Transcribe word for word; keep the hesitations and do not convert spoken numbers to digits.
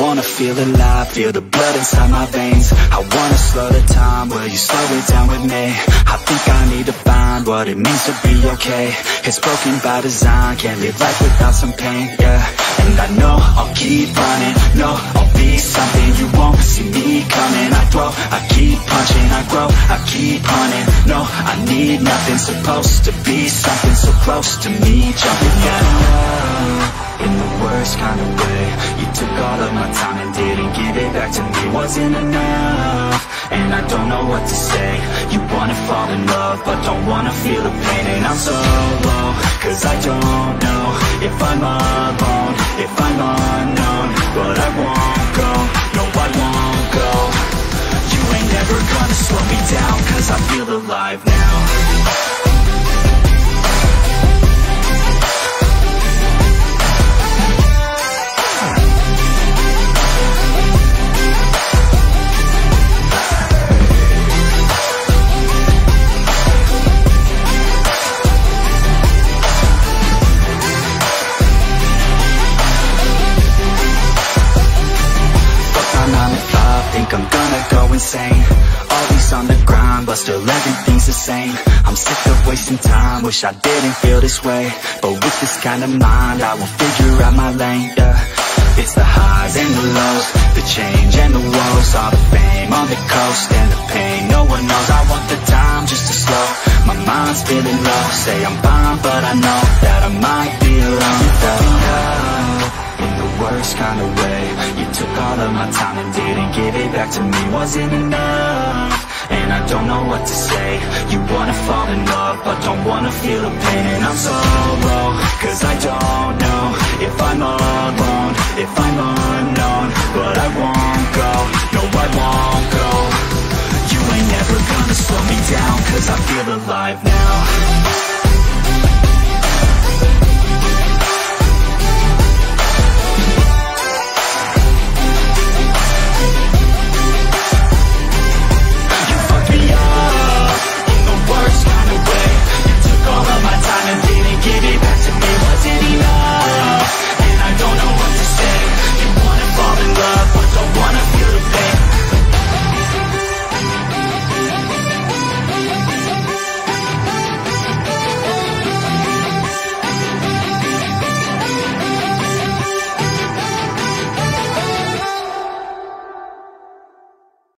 wanna feel alive, feel the blood inside my veins. I wanna slow the time, will you slow it down with me? I think I need to find what it means to be okay. It's broken by design, can't live life without some pain, yeah. And I know I'll keep running, no, I'll be something you won't see me coming. I grow, I keep punching, I grow, I keep hunting. No, I need nothing, supposed to be something so close to me, jumping out in the worst kind of way. You took all of my time and didn't give it back to me. Wasn't enough, and I don't know what to say. You wanna fall in love, but don't wanna feel the pain. And I'm so low, cause I don't know if I'm alone, if I'm unknown. But I won't go, no I won't go. You ain't never gonna slow me down, cause I feel alive now. Think I'm gonna go insane. Always on the grind, but still everything's the same. I'm sick of wasting time, wish I didn't feel this way. But with this kind of mind, I will figure out my lane, yeah. It's the highs and the lows, the change and the woes. All the fame on the coast and the pain no one knows. I want the time just to slow, my mind's feeling low. Say I'm fine, but I know that I might be alone, though. In the worst kind of way, you took all of my time and didn't give it back to me. Wasn't enough, and I don't know what to say. You wanna fall in love, but don't wanna feel the pain. And I'm so low, cause I don't know if I'm alone, if I'm unknown. But I won't go, no I won't go. You ain't never gonna slow me down, cause I feel alive now.